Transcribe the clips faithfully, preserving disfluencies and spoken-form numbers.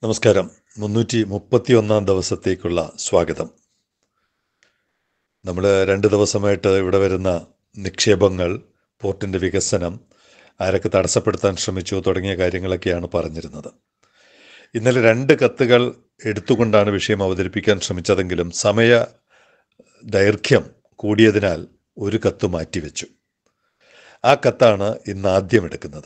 നമസ്കാരം. മുന്നൂറ്റി മുപ്പത്തി ഒന്നാം ദിവസത്തേക്കുള്ള സ്വാഗതം. നമ്മൾ രണ്ട് ദിവസമായിട്ട് ഇവിടെ വരുന്ന നിക്ഷേപങ്ങൾ, പോർട്ടിൻ്റെ വികസനം, ആരൊക്കെ തടസ്സപ്പെടുത്താൻ ശ്രമിച്ചു തുടങ്ങിയ കാര്യങ്ങളൊക്കെയാണ് പറഞ്ഞിരുന്നത്. ഇന്നലെ രണ്ട് കത്തുകൾ എടുത്തുകൊണ്ടാണ് വിഷയം അവതരിപ്പിക്കാൻ ശ്രമിച്ചതെങ്കിലും സമയ ദൈർഘ്യം കൂടിയതിനാൽ ഒരു കത്ത് മാറ്റിവെച്ചു. ആ കത്താണ് ഇന്ന് ആദ്യം എടുക്കുന്നത്.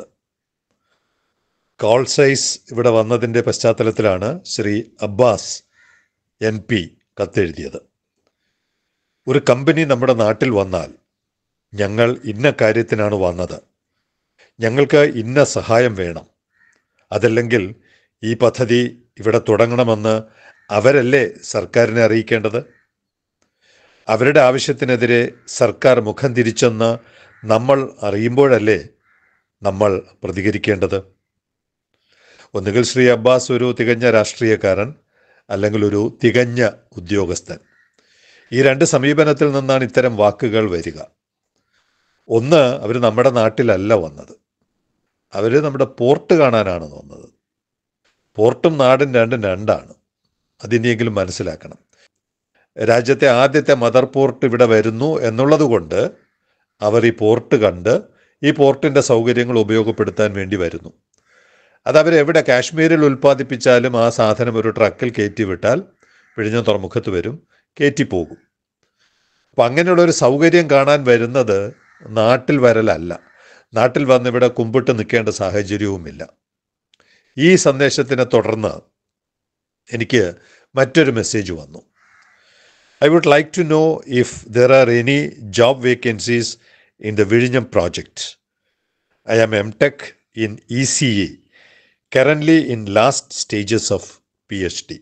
കോൾ സൈസ് ഇവിടെ വന്നതിൻ്റെ പശ്ചാത്തലത്തിലാണ് ശ്രീ അബ്ബാസ് എൻ പി കത്തെഴുതിയത്. ഒരു കമ്പനി നമ്മുടെ നാട്ടിൽ വന്നാൽ ഞങ്ങൾ ഇന്ന കാര്യത്തിനാണ് വന്നത്, ഞങ്ങൾക്ക് ഇന്ന സഹായം വേണം, അതല്ലെങ്കിൽ ഈ പദ്ധതി ഇവിടെ തുടങ്ങണമെന്ന് അവരല്ലേ സർക്കാരിനെ അറിയിക്കേണ്ടത്? അവരുടെ ആവശ്യത്തിനെതിരെ സർക്കാർ മുഖം തിരിച്ചെന്ന് നമ്മൾ അറിയുമ്പോഴല്ലേ നമ്മൾ പ്രതികരിക്കേണ്ടത്? ഒന്നുകിൽ ശ്രീ അബ്ബാസ് ഒരു തികഞ്ഞ രാഷ്ട്രീയക്കാരൻ, അല്ലെങ്കിൽ ഒരു തികഞ്ഞ ഉദ്യോഗസ്ഥൻ. ഈ രണ്ട് സമീപനത്തിൽ നിന്നാണ് ഇത്തരം വാക്കുകൾ വരിക. ഒന്ന്, അവർ നമ്മുടെ നാട്ടിലല്ല വന്നത്, അവർ നമ്മുടെ പോർട്ട് കാണാനാണ് വന്നത്. പോർട്ടും നാടും രണ്ടും രണ്ടാണ്. അതിനെയെങ്കിലും മനസ്സിലാക്കണം. രാജ്യത്തെ ആദ്യത്തെ മദർ പോർട്ട് ഇവിടെ വരുന്നു എന്നുള്ളത് കൊണ്ട് അവർ ഈ പോർട്ട് കണ്ട് ഈ പോർട്ടിൻ്റെ സൗകര്യങ്ങൾ ഉപയോഗപ്പെടുത്താൻ വേണ്ടി വരുന്നു. അതവരെവിടെ കാശ്മീരിൽ ഉൽപ്പാദിപ്പിച്ചാലും ആ സാധനം ഒരു ട്രക്കിൽ കയറ്റി വിട്ടാൽ വിഴിഞ്ഞം തുറമുഖത്ത് വരും, കയറ്റിപ്പോകും. അപ്പം അങ്ങനെയുള്ളൊരു സൗകര്യം കാണാൻ വരുന്നത് നാട്ടിൽ വരലല്ല. നാട്ടിൽ വന്നിവിടെ കുമ്പിട്ട് നിൽക്കേണ്ട സാഹചര്യവുമില്ല. ഈ സന്ദേശത്തിനെ തുടർന്ന് എനിക്ക് മറ്റൊരു മെസ്സേജ് വന്നു. I would like to know if there are any job vacancies in the Vizhinjam project. I am M Tech in E C A, currently in last stages of P H D.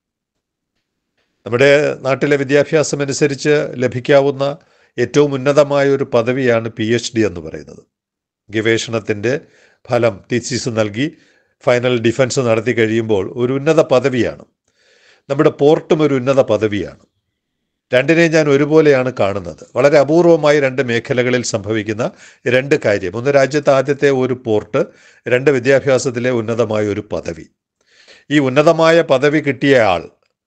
നമ്മുടെ നാട്ടിലെ വിദ്യാഭ്യാസം അനുസരിച്ച് ലഭിക്കാവുന്ന ഏറ്റവും ഉന്നതമായ ഒരു പദവിയാണ് P H D എന്ന് പറയുന്നത്. ഗവേഷണത്തിൻ്റെ ഫലം തീസിസ് നൽകി ഫൈനൽ ഡിഫൻസ് നടത്തി കഴിയുമ്പോൾ ഒരു ഉന്നത പദവിയാണ്. നമ്മുടെ പോർട്ടും ഒരു ഉന്നത പദവിയാണ്. രണ്ടിനെ ഞാൻ ഒരുപോലെയാണ് കാണുന്നത്. വളരെ അപൂർവമായി രണ്ട് മേഖലകളിൽ സംഭവിക്കുന്ന രണ്ട് കാര്യം. ഒന്ന്, രാജ്യത്തെ ആദ്യത്തെ ഒരു പോർട്ട്. രണ്ട്, വിദ്യാഭ്യാസത്തിലെ ഉന്നതമായ ഒരു പദവി. ഈ ഉന്നതമായ പദവി കിട്ടിയ ആൾ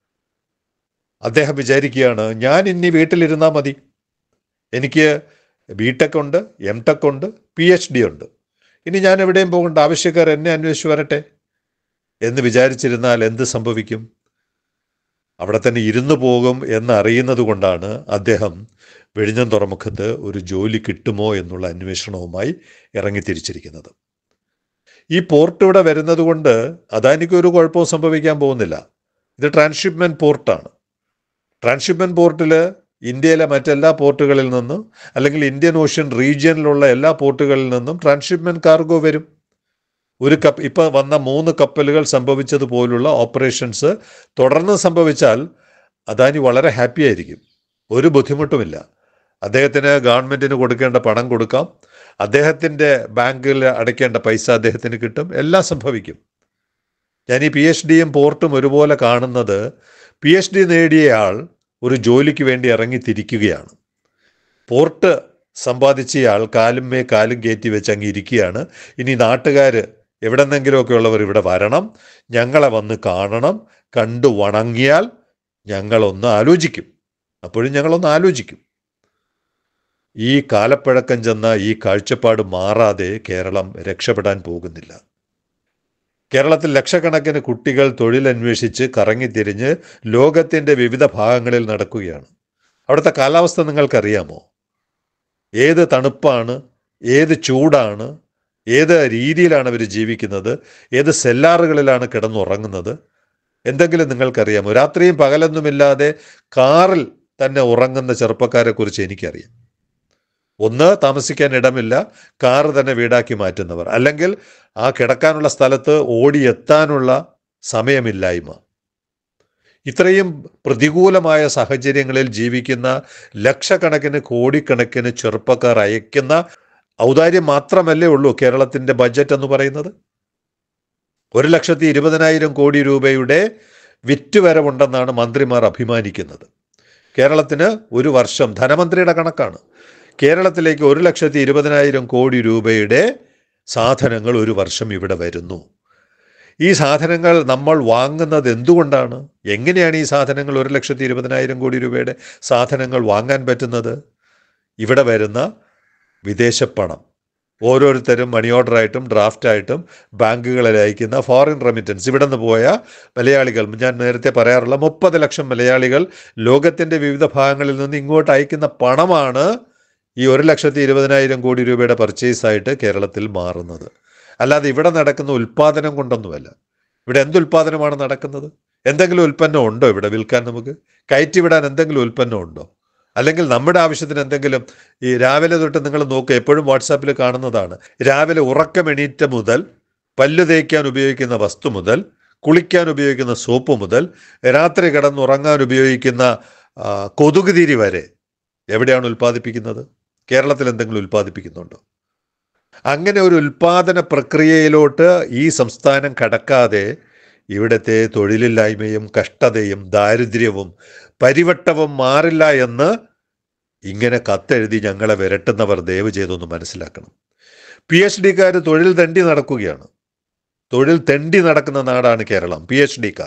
അദ്ദേഹം വിചാരിക്കുകയാണ്, ഞാൻ ഇനി വീട്ടിലിരുന്നാൽ മതി, എനിക്ക് ബി ടെക് ഉണ്ട്, എം ടെക് ഉണ്ട്, പി എച്ച് ഡി ഉണ്ട്, ഇനി ഞാൻ എവിടെയും പോകേണ്ട, ആവശ്യക്കാർ എന്നെ അന്വേഷിച്ച് വരട്ടെ എന്ന് വിചാരിച്ചിരുന്നാൽ എന്ത് സംഭവിക്കും? അവിടെ തന്നെ ഇരുന്നു പോകും എന്നറിയുന്നത് കൊണ്ടാണ് അദ്ദേഹം വിഴിഞ്ഞം തുറമുഖത്ത് ഒരു ജോലി കിട്ടുമോ എന്നുള്ള അന്വേഷണവുമായി ഇറങ്ങിത്തിരിച്ചിരിക്കുന്നത്. ഈ പോർട്ട് ഇവിടെ വരുന്നത് കൊണ്ട് അദാനിക്ക് ഒരു കുഴപ്പവും സംഭവിക്കാൻ പോകുന്നില്ല. ഇത് ട്രാൻസ്ഷിപ്മെൻറ്റ് പോർട്ടാണ്. ട്രാൻസ്ഷിപ്മെൻറ്റ് പോർട്ടിൽ ഇന്ത്യയിലെ മറ്റെല്ലാ പോർട്ടുകളിൽ നിന്നും, അല്ലെങ്കിൽ ഇന്ത്യൻ ഓഷ്യൻ റീജിയനിലുള്ള എല്ലാ പോർട്ടുകളിൽ നിന്നും ട്രാൻസ്ഷിപ്മെൻറ്റ് കാർഗോ വരും. ഒരു കപ്പ് ഇപ്പോൾ വന്ന മൂന്ന് കപ്പലുകൾ സംഭവിച്ചതുപോലുള്ള ഓപ്പറേഷൻസ് തുടർന്ന് സംഭവിച്ചാൽ അദാനി വളരെ ഹാപ്പി ആയിരിക്കും. ഒരു ബുദ്ധിമുട്ടുമില്ല. അദ്ദേഹത്തിന് ഗവൺമെൻറ്റിന് കൊടുക്കേണ്ട പണം കൊടുക്കാം, അദ്ദേഹത്തിൻ്റെ ബാങ്കിൽ അടയ്ക്കേണ്ട പൈസ അദ്ദേഹത്തിന് കിട്ടും, എല്ലാം സംഭവിക്കും. ഞാൻ ഈ പി എച്ച് ഡിയും പോർട്ടും ഒരുപോലെ കാണുന്നത്, പി എച്ച് ഡി നേടിയ ആൾ ഒരു ജോലിക്ക് വേണ്ടി ഇറങ്ങിത്തിരിക്കുകയാണ്. പോർട്ട് സമ്പാദിച്ചയാൾ കാലും മേ കാലും കയറ്റി വെച്ച് അങ്ങ് ഇരിക്കുകയാണ്. ഇനി നാട്ടുകാർ എവിടെന്നെങ്കിലുമൊക്കെ ഉള്ളവർ ഇവിടെ വരണം, ഞങ്ങളെ വന്ന് കാണണം, കണ്ടു വണങ്ങിയാൽ ഞങ്ങളൊന്ന് ആലോചിക്കും. അപ്പോഴും ഞങ്ങളൊന്ന് ആലോചിക്കും. ഈ കാലപ്പഴക്കം ചെന്ന ഈ കാഴ്ചപ്പാട് മാറാതെ കേരളം രക്ഷപ്പെടാൻ പോകുന്നില്ല. കേരളത്തിൽ ലക്ഷക്കണക്കിന് കുട്ടികൾ തൊഴിലന്വേഷിച്ച് കറങ്ങിത്തിരിഞ്ഞ് ലോകത്തിൻ്റെ വിവിധ ഭാഗങ്ങളിൽ നടക്കുകയാണ്. അവിടുത്തെ കാലാവസ്ഥ നിങ്ങൾക്കറിയാമോ? ഏത് തണുപ്പാണ്, ഏത് ചൂടാണ്, ഏത് രീതിയിലാണ് അവർ ജീവിക്കുന്നത്, ഏത് സെല്ലാറുകളിലാണ് കിടന്നുറങ്ങുന്നത്, എന്തെങ്കിലും നിങ്ങൾക്കറിയാമോ? രാത്രിയും പകലൊന്നുമില്ലാതെ കാറിൽ തന്നെ ഉറങ്ങുന്ന ചെറുപ്പക്കാരെക്കുറിച്ച് എനിക്കറിയാം. ഒന്ന്, താമസിക്കാൻ ഇടമില്ല, കാറ് തന്നെ വീടാക്കി മാറ്റുന്നവർ, അല്ലെങ്കിൽ ആ കിടക്കാനുള്ള സ്ഥലത്ത് ഓടിയെത്താനുള്ള സമയമില്ലായ്മ. ഇത്രയും പ്രതികൂലമായ സാഹചര്യങ്ങളിൽ ജീവിക്കുന്ന ലക്ഷക്കണക്കിന് കോടിക്കണക്കിന് ചെറുപ്പക്കാർ അയക്കുന്ന ഔദാര്യം മാത്രമല്ലേ ഉള്ളൂ കേരളത്തിൻ്റെ ബഡ്ജറ്റ് എന്ന് പറയുന്നത്. ഒരു ലക്ഷത്തി ഇരുപതിനായിരം കോടി രൂപയുടെ വിറ്റുവരവുണ്ടെന്നാണ് മന്ത്രിമാർ അഭിമാനിക്കുന്നത്. കേരളത്തിന് ഒരു വർഷം, ധനമന്ത്രിയുടെ കണക്കാണ്, കേരളത്തിലേക്ക് ഒരു ലക്ഷത്തി ഇരുപതിനായിരം കോടി രൂപയുടെ സാധനങ്ങൾ ഒരു വർഷം ഇവിടെ വരുന്നു. ഈ സാധനങ്ങൾ നമ്മൾ വാങ്ങുന്നത് എന്തുകൊണ്ടാണ്? എങ്ങനെയാണ് ഈ സാധനങ്ങൾ ഒരു ലക്ഷത്തി ഇരുപതിനായിരം കോടി രൂപയുടെ സാധനങ്ങൾ വാങ്ങാൻ പറ്റുന്നത്? ഇവിടെ വരുന്ന വിദേശ പണം, ഓരോരുത്തരും മണി ഓർഡറായിട്ടും ഡ്രാഫ്റ്റായിട്ടും ബാങ്കുകളിൽ അയക്കുന്ന ഫോറിൻ റെമിറ്റൻസ്, ഇവിടെ നിന്ന് പോയ മലയാളികൾ, ഞാൻ നേരത്തെ പറയാറുള്ള മുപ്പത് ലക്ഷം മലയാളികൾ ലോകത്തിൻ്റെ വിവിധ ഭാഗങ്ങളിൽ നിന്ന് ഇങ്ങോട്ട് അയക്കുന്ന പണമാണ് ഈ ഒരു ലക്ഷത്തി ഇരുപതിനായിരം കോടി രൂപയുടെ പർച്ചേസായിട്ട് കേരളത്തിൽ മാറുന്നത്. അല്ലാതെ ഇവിടെ നടക്കുന്ന ഉൽപ്പാദനം കൊണ്ടൊന്നുമല്ല. ഇവിടെ എന്ത് ഉൽപ്പാദനമാണ് നടക്കുന്നത്? എന്തെങ്കിലും ഉൽപ്പന്നം ഉണ്ടോ ഇവിടെ വിൽക്കാൻ? നമുക്ക് കയറ്റിവിടാൻ എന്തെങ്കിലും ഉൽപ്പന്നം ഉണ്ടോ? അല്ലെങ്കിൽ നമ്മുടെ ആവശ്യത്തിന് എന്തെങ്കിലും, ഈ രാവിലെ തൊട്ട് നിങ്ങൾ നോക്കുക, എപ്പോഴും വാട്സാപ്പിൽ കാണുന്നതാണ്, രാവിലെ ഉറക്കമെണീറ്റ മുതൽ പല്ല് തേക്കാൻ ഉപയോഗിക്കുന്ന വസ്തു മുതൽ കുളിക്കാൻ ഉപയോഗിക്കുന്ന സോപ്പ് മുതൽ രാത്രി കിടന്നുറങ്ങാൻ ഉപയോഗിക്കുന്ന കൊതുകുതിരി വരെ എവിടെയാണ് ഉൽപ്പാദിപ്പിക്കുന്നത്? കേരളത്തിൽ എന്തെങ്കിലും ഉൽപ്പാദിപ്പിക്കുന്നുണ്ടോ? അങ്ങനെ ഒരു ഉൽപ്പാദന പ്രക്രിയയിലോട്ട് ഈ സംസ്ഥാനം കടക്കാതെ ഇവിടുത്തെ തൊഴിലില്ലായ്മയും കഷ്ടതയും ദാരിദ്ര്യവും പരിവട്ടവും മാറില്ല എന്ന് ഇങ്ങനെ കത്തെഴുതി ഞങ്ങളെ വിരട്ടുന്നവർ ദയവ് ചെയ്തൊന്ന് മനസ്സിലാക്കണം. പി എച്ച് ഡിക്കാർ തൊഴിൽ തെണ്ടി നടക്കുകയാണ്. തൊഴിൽ തെണ്ടി നടക്കുന്ന നാടാണ് കേരളം. പി എച്ച് ഡിക്കാർ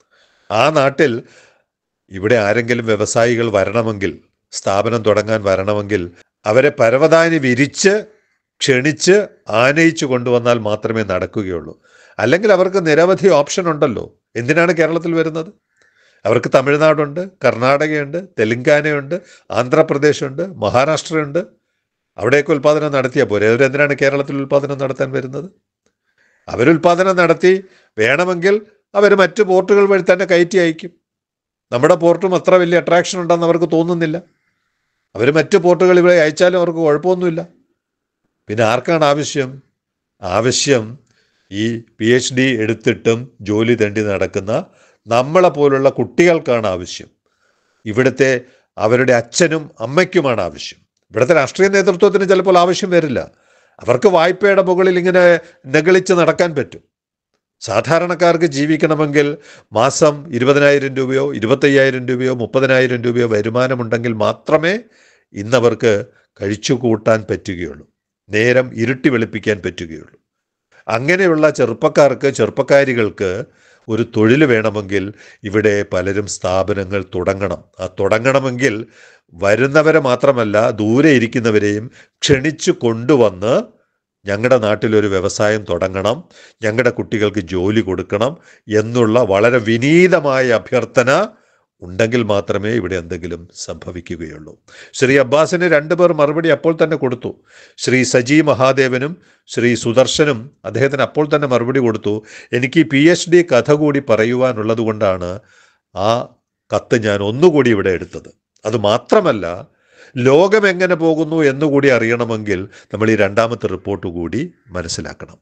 ആ നാട്ടിൽ ഇവിടെ ആരെങ്കിലും വ്യവസായികൾ വരണമെങ്കിൽ, സ്ഥാപനം തുടങ്ങാൻ വരണമെങ്കിൽ അവരെ പരവതാനി വിരിച്ച് ക്ഷണിച്ച് ആനയിച്ചു കൊണ്ടുവന്നാൽ മാത്രമേ നടക്കുകയുള്ളൂ. അല്ലെങ്കിൽ അവർക്ക് നിരവധി ഓപ്ഷൻ ഉണ്ടല്ലോ. എന്തിനാണ് കേരളത്തിൽ വരുന്നത്? അവർക്ക് തമിഴ്നാടുണ്ട്, കർണാടകയുണ്ട്, തെലങ്കാനയുണ്ട്, ആന്ധ്രാപ്രദേശുണ്ട്, മഹാരാഷ്ട്രയുണ്ട്. അവിടെയൊക്കെ ഉൽപ്പാദനം നടത്തിയാൽ പോരെ. അവരെന്തിനാണ് കേരളത്തിൽ ഉൽപ്പാദനം നടത്താൻ വരുന്നത്? അവരുൽപ്പാദനം നടത്തി വേണമെങ്കിൽ അവർ മറ്റ് പോർട്ടുകൾ വഴി തന്നെ കയറ്റി അയക്കും. നമ്മുടെ പോർട്ടും അത്ര വലിയ അട്രാക്ഷൻ ഉണ്ടെന്ന് അവർക്ക് തോന്നുന്നില്ല. അവർ മറ്റ് പോർട്ടുകളിൽ വഴി അയച്ചാലും അവർക്ക് കുഴപ്പമൊന്നുമില്ല. പിന്നെ ആർക്കാണ് ആവശ്യം? ആവശ്യം ഈ പി എച്ച് ഡി എടുത്തിട്ടും ജോലി തേണ്ടി നടക്കുന്ന നമ്മളെ പോലുള്ള കുട്ടികൾക്കാണ് ആവശ്യം. ഇവിടുത്തെ അവരുടെ അച്ഛനും അമ്മയ്ക്കുമാണ് ആവശ്യം. ഇവിടുത്തെ രാഷ്ട്രീയ നേതൃത്വത്തിന് ചിലപ്പോൾ ആവശ്യം വരില്ല. അവർക്ക് വായ്പയുടെ മുകളിൽ ഇങ്ങനെ നെകളിച്ച് നടക്കാൻ പറ്റും. സാധാരണക്കാർക്ക് ജീവിക്കണമെങ്കിൽ മാസം ഇരുപതിനായിരം രൂപയോ ഇരുപത്തയ്യായിരം രൂപയോ മുപ്പതിനായിരം രൂപയോ വരുമാനമുണ്ടെങ്കിൽ മാത്രമേ ഇന്നവർക്ക് കഴിച്ചു കൂട്ടാൻ പറ്റുകയുള്ളൂ, നേരം ഇരുട്ടി വെളുപ്പിക്കാൻ പറ്റുകയുള്ളൂ. അങ്ങനെയുള്ള ചെറുപ്പക്കാർക്ക്, ചെറുപ്പക്കാരികൾക്ക് ഒരു തൊഴിൽ വേണമെങ്കിൽ ഇവിടെ പലരും സ്ഥാപനങ്ങൾ തുടങ്ങണം. ആ തുടങ്ങണമെങ്കിൽ വരുന്നവരെ മാത്രമല്ല ദൂരെ ഇരിക്കുന്നവരെയും ക്ഷണിച്ചു കൊണ്ടുവന്ന് ഞങ്ങളുടെ നാട്ടിലൊരു വ്യവസായം തുടങ്ങണം, ഞങ്ങളുടെ കുട്ടികൾക്ക് ജോലി കൊടുക്കണം എന്നുള്ള വളരെ വിനീതമായ അഭ്യർത്ഥന ഉണ്ടെങ്കിൽ മാത്രമേ ഇവിടെ എന്തെങ്കിലും സംഭവിക്കുകയുള്ളൂ. ശ്രീ അബ്ബാസിന് രണ്ടുപേർ മറുപടി അപ്പോൾ തന്നെ കൊടുത്തു. ശ്രീ സജി മഹാദേവനും ശ്രീ സുദർശനും അദ്ദേഹത്തിന് അപ്പോൾ തന്നെ മറുപടി കൊടുത്തു. എനിക്ക് പി എച്ച് ഡി കഥ കൂടി പറയുവാനുള്ളത് കൊണ്ടാണ് ആ കത്ത് ഞാൻ ഒന്നുകൂടി ഇവിടെ എടുത്തത്. അതുമാത്രമല്ല, ലോകം എങ്ങനെ പോകുന്നു എന്നുകൂടി അറിയണമെങ്കിൽ നമ്മൾ ഈ രണ്ടാമത്തെ റിപ്പോർട്ട് കൂടി മനസ്സിലാക്കണം.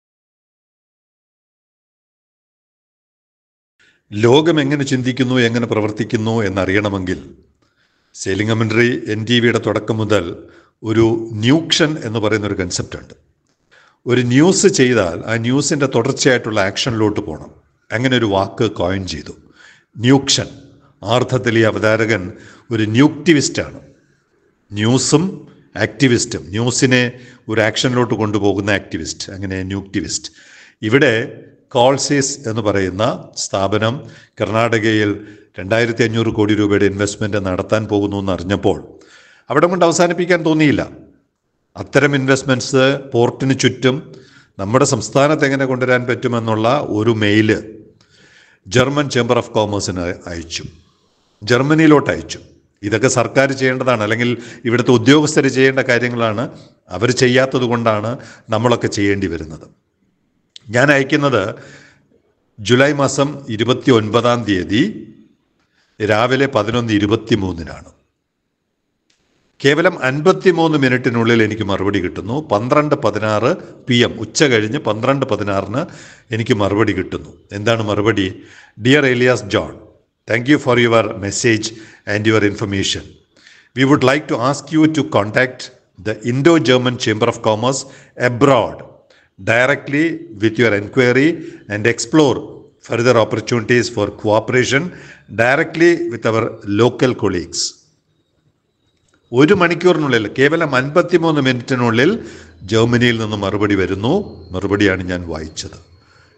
ലോകം എങ്ങനെ ചിന്തിക്കുന്നു, എങ്ങനെ പ്രവർത്തിക്കുന്നു എന്നറിയണമെങ്കിൽ സെലിംഗമൻട്രി എൻ ടി വിയുടെ തുടക്കം മുതൽ ഒരു ന്യൂക്ഷൻ എന്ന് പറയുന്നൊരു കൺസെപ്റ്റ് ഉണ്ട്. ഒരു ന്യൂസ് ചെയ്താൽ ആ ന്യൂസിൻ്റെ തുടർച്ചയായിട്ടുള്ള ആക്ഷനിലോട്ട് പോകണം. അങ്ങനെ ഒരു വാക്ക് കോയിൻ ചെയ്തു, ന്യൂക്ഷൻ. ആർത്ഥത്തിൽ ഈ അവതാരകൻ ഒരു ന്യൂക്ടിവിസ്റ്റാണ്. ന്യൂസും ആക്ടിവിസ്റ്റും, ന്യൂസിനെ ഒരു ആക്ഷനിലോട്ട് കൊണ്ടുപോകുന്ന ആക്ടിവിസ്റ്റ്, അങ്ങനെ ന്യൂക്ടിവിസ്റ്റ്. ഇവിടെ കോൾസീസ് എന്ന് പറയുന്ന സ്ഥാപനം കർണാടകയിൽ രണ്ടായിരത്തി അഞ്ഞൂറ് കോടി രൂപയുടെ ഇൻവെസ്റ്റ്മെൻറ്റ് നടത്താൻ പോകുന്നു എന്ന് അറിഞ്ഞപ്പോൾ അവിടെ കൊണ്ട് അവസാനിപ്പിക്കാൻ തോന്നിയില്ല. അത്തരം ഇൻവെസ്റ്റ്മെൻറ്റ്സ് പോർട്ടിന് ചുറ്റും നമ്മുടെ സംസ്ഥാനത്ത് എങ്ങനെ കൊണ്ടുവരാൻ പറ്റുമെന്നുള്ള ഒരു മെയില് ജർമ്മൻ ചേംബർ ഓഫ് കോമേഴ്സിന് അയച്ചു, ജർമ്മനിയിലോട്ട് അയച്ചു. ഇതൊക്കെ സർക്കാർ ചെയ്യേണ്ടതാണ്, അല്ലെങ്കിൽ ഇവിടുത്തെ ഉദ്യോഗസ്ഥർ ചെയ്യേണ്ട കാര്യങ്ങളാണ്. അവർ ചെയ്യാത്തത് കൊണ്ടാണ് നമ്മളൊക്കെ ചെയ്യേണ്ടി വരുന്നത്. ഞാൻ അയക്കുന്നത് ജൂലൈ മാസം ഇരുപത്തി ഒൻപതാം തീയതി രാവിലെ പതിനൊന്ന് ഇരുപത്തി മൂന്നിനാണ്. കേവലം അൻപത്തി മൂന്ന് മിനിറ്റിനുള്ളിൽ എനിക്ക് മറുപടി കിട്ടുന്നു. പന്ത്രണ്ട് പതിനാറ് പി എം ഉച്ച കഴിഞ്ഞ് പന്ത്രണ്ട് പതിനാറിന് എനിക്ക് മറുപടി കിട്ടുന്നു. എന്താണ് മറുപടി? Dear Elias John, thank you for your message and your information. We would like to ask you to contact the Indo German chamber of commerce abroad directly with your inquiry and explore further opportunities for cooperation directly with our local colleagues. ഒരു മണിക്കൂറിനുള്ളിൽ, കേവലം അൻപത്തിമൂന്ന് മിനിറ്റിനുള്ളിൽ ജർമ്മനിയിൽ നിന്ന് മറുപടി വരുന്നു. മറുപടിയാണ് ഞാൻ വായിച്ചത്.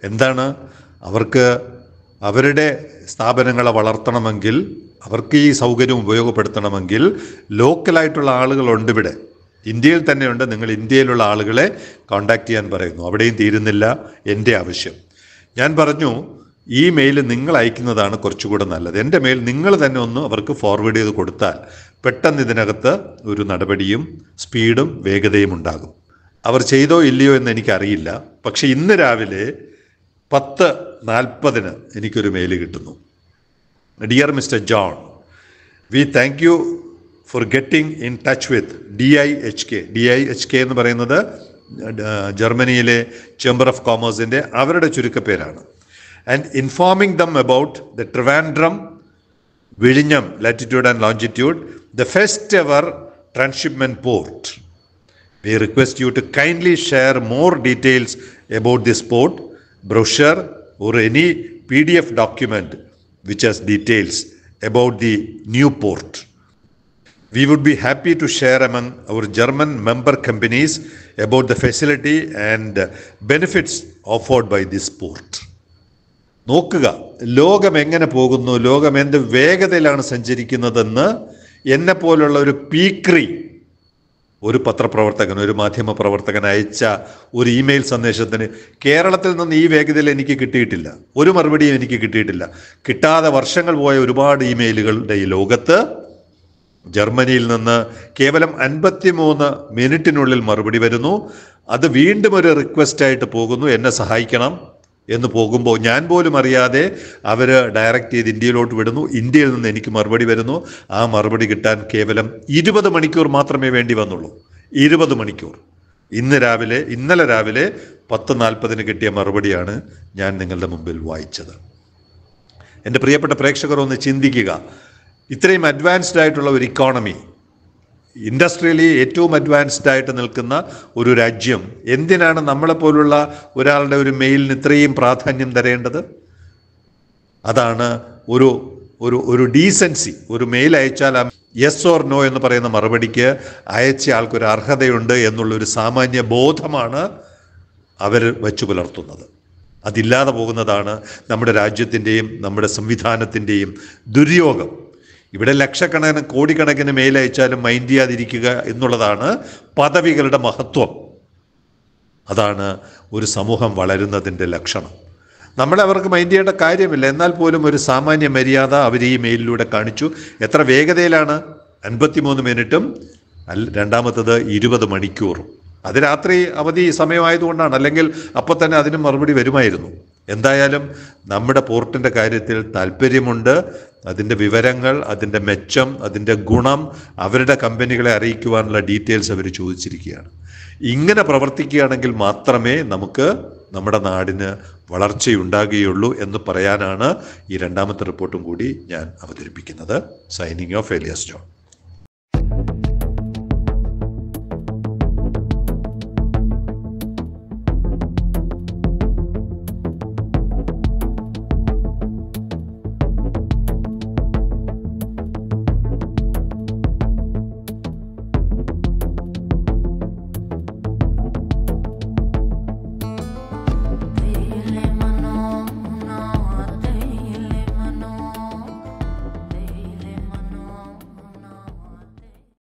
എന്താണ്? അവർക്ക് അവരുടെ സ്ഥാപനങ്ങളെ വളർത്തണമെങ്കിൽ, അവർക്ക് ഈ സൗകര്യം ഉപയോഗപ്പെടുത്തണമെങ്കിൽ ലോക്കലായിട്ടുള്ള ആളുകളുണ്ട് ഇവിടെ, ഇന്ത്യയിൽ തന്നെയുണ്ട്. നിങ്ങൾ ഇന്ത്യയിലുള്ള ആളുകളെ കോൺടാക്ട് ചെയ്യാൻ പറയുന്നു. അവിടെയും തീരുന്നില്ല എൻ്റെ ആവശ്യം. ഞാൻ പറഞ്ഞു, ഈ മെയിൽ നിങ്ങൾ അയക്കുന്നതാണ് കുറച്ചുകൂടെ നല്ലത്. എൻ്റെ മെയിൽ നിങ്ങൾ തന്നെ ഒന്ന് അവർക്ക് ഫോർവേഡ് ചെയ്ത് കൊടുത്താൽ പെട്ടെന്ന് ഇതിനകത്ത് ഒരു നടപടിയും സ്പീഡും വേഗതയും ഉണ്ടാകും. അവർ ചെയ്തോ ഇല്ലയോ എന്ന് എനിക്കറിയില്ല. പക്ഷെ ഇന്ന് രാവിലെ പത്ത് നാൽപ്പതിന് എനിക്കൊരു മെയിൽ കിട്ടുന്നു. Dear mister John, we thank you for getting in touch with D I H K. D I H K എന്ന് പറയുന്നത് ജർമ്മനിയിലെ ചേംബർ ഓഫ് കോമേഴ്സിൻ്റെ അവരുടെ ചുരുക്കപ്പേരാണ്. And informing them about the Trivandrum വിഴിഞ്ഞം latitude and longitude, the first ever transshipment port. We request you to kindly share more details about this port, brochure or any P D F document which has details about the new port. We would be happy to share among our German member companies about the facility and benefits offered by this port. നോക്കുക, ലോകം എങ്ങനെ പോകുന്നു, ലോകം എന്ത് വേഗതയിലാണ് സഞ്ചരിക്കുന്നതെന്ന് എന്നെപ്പോലുള്ള ഒരു പീക്രി ഒരു പത്രപ്രവർത്തകൻ, ഒരു മാധ്യമ പ്രവർത്തകൻ അയച്ച ഒരു ഇമെയിൽ സന്ദേശത്തിന് കേരളത്തിൽ നിന്ന് ഈ വേഗതയിൽ എനിക്ക് കിട്ടിയിട്ടില്ല. ഒരു മറുപടിയും എനിക്ക് കിട്ടിയിട്ടില്ല. കിട്ടാതെ വർഷങ്ങൾ പോയ ഒരുപാട് ഇമെയിലുകളുടെ ഈ ലോകത്ത് ജർമ്മനിയിൽ നിന്ന് കേവലം അൻപത്തി മൂന്ന് മിനിറ്റിനുള്ളിൽ മറുപടി വരുന്നു. അത് വീണ്ടും ഒരു റിക്വസ്റ്റായിട്ട് പോകുന്നു, എന്നെ സഹായിക്കണം എന്ന് പോകുമ്പോൾ ഞാൻ പോലും അറിയാതെ അവർ ഡയറക്റ്റ് ചെയ്ത് ഇന്ത്യയിലോട്ട് വിടുന്നു. ഇന്ത്യയിൽ നിന്ന് എനിക്ക് മറുപടി വരുന്നു. ആ മറുപടി കിട്ടാൻ കേവലം ഇരുപത് മണിക്കൂർ മാത്രമേ വേണ്ടി വന്നുള്ളൂ. ഇരുപത് മണിക്കൂർ. ഇന്ന് രാവിലെ ഇന്നലെ രാവിലെ പത്ത് നാൽപ്പതിന് കിട്ടിയ മറുപടിയാണ് ഞാൻ നിങ്ങളുടെ മുമ്പിൽ വായിച്ചത്. എൻ്റെ പ്രിയപ്പെട്ട പ്രേക്ഷകർ ഒന്ന് ചിന്തിക്കുക. ഇത്രയും അഡ്വാൻസ്ഡ് ആയിട്ടുള്ള ഒരു ഇക്കോണമി, ഇൻഡസ്ട്രിയലി ഏറ്റവും അഡ്വാൻസ്ഡ് ആയിട്ട് നിൽക്കുന്ന ഒരു രാജ്യം എന്തിനാണ് നമ്മളെപ്പോലുള്ള ഒരാളുടെ ഒരു മെയിലിന് ഇത്രയും പ്രാധാന്യം തരേണ്ടത്? അതാണ് ഒരു ഒരു ഒരു ഡീസൻസി. ഒരു മെയിൽ അയച്ചാൽ യെസ് ഓർ നോ എന്ന് പറയുന്ന മറുപടിക്ക് അയച്ച ആൾക്കൊരു അർഹതയുണ്ട് എന്നുള്ളൊരു സാമാന്യ ബോധമാണ് അവർ വച്ചു പുലർത്തുന്നത്. അതില്ലാതെ പോകുന്നതാണ് നമ്മുടെ രാജ്യത്തിൻ്റെയും നമ്മുടെ സംവിധാനത്തിൻ്റെയും ദുര്യോഗം. ഇവിടെ ലക്ഷക്കണക്കിന് കോടിക്കണക്കിന് മെയിൽ അയച്ചാലും മൈൻഡ് ചെയ്യാതിരിക്കുക എന്നുള്ളതാണ് പദവികളുടെ മഹത്വം. അതാണ് ഒരു സമൂഹം വളരുന്നതിൻ്റെ ലക്ഷണം. നമ്മളെ അവർക്ക് മൈൻഡ് ചെയ്യേണ്ട കാര്യമില്ല. എന്നാൽ പോലും ഒരു സാമാന്യ മര്യാദ അവർ ഈ മെയിലിലൂടെ കാണിച്ചു. എത്ര വേഗതയിലാണ്! അൻപത്തിമൂന്ന് മിനിറ്റും അല്ല രണ്ടാമത്തത് ഇരുപത് മണിക്കൂറും. അത് രാത്രി അവധി സമയമായതുകൊണ്ടാണ്, അല്ലെങ്കിൽ അപ്പോൾ തന്നെ അതിന് മറുപടി വരുമായിരുന്നു. എന്തായാലും നമ്മുടെ പോർട്ടിൻ്റെ കാര്യത്തിൽ താല്പര്യമുണ്ട്. അതിൻ്റെ വിവരങ്ങൾ, അതിൻ്റെ മെച്ചം, അതിൻ്റെ ഗുണം അവരുടെ കമ്പനികളെ അറിയിക്കുവാനുള്ള ഡീറ്റെയിൽസ് അവർ ചോദിച്ചിരിക്കുകയാണ്. ഇങ്ങനെ പ്രവർത്തിക്കുകയാണെങ്കിൽ മാത്രമേ നമുക്ക് നമ്മുടെ നാടിന് വളർച്ചയുണ്ടാകുകയുള്ളൂ എന്ന് പറയാനാണ് ഈ രണ്ടാമത്തെ റിപ്പോർട്ടും കൂടി ഞാൻ അവതരിപ്പിക്കുന്നത്. Signing off, Elias John.